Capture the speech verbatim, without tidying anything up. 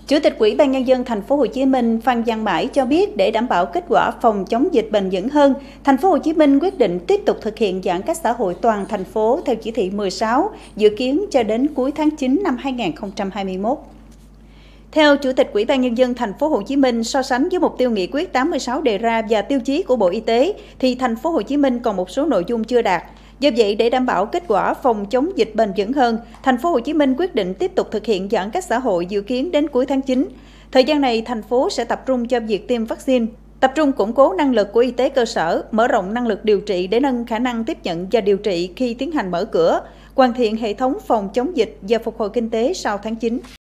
Chủ tịch Ủy ban Nhân dân Thành phố Hồ Chí Minh Phan Văn Mãi cho biết để đảm bảo kết quả phòng chống dịch bền vững hơn, Thành phố Hồ Chí Minh quyết định tiếp tục thực hiện giãn cách xã hội toàn thành phố theo chỉ thị mười sáu, dự kiến cho đến cuối tháng chín năm hai nghìn không trăm hai mươi mốt. Theo Chủ tịch Ủy ban Nhân dân Thành phố Hồ Chí Minh, so sánh với mục tiêu nghị quyết tám mươi sáu đề ra và tiêu chí của Bộ Y tế, thì Thành phố Hồ Chí Minh còn một số nội dung chưa đạt. Do vậy, để đảm bảo kết quả phòng chống dịch bền vững hơn, Thành phố Hồ Chí Minh quyết định tiếp tục thực hiện giãn cách xã hội dự kiến đến cuối tháng chín. Thời gian này, thành phố sẽ tập trung cho việc tiêm vaccine, tập trung củng cố năng lực của y tế cơ sở, mở rộng năng lực điều trị để nâng khả năng tiếp nhận và điều trị khi tiến hành mở cửa, hoàn thiện hệ thống phòng chống dịch và phục hồi kinh tế sau tháng chín.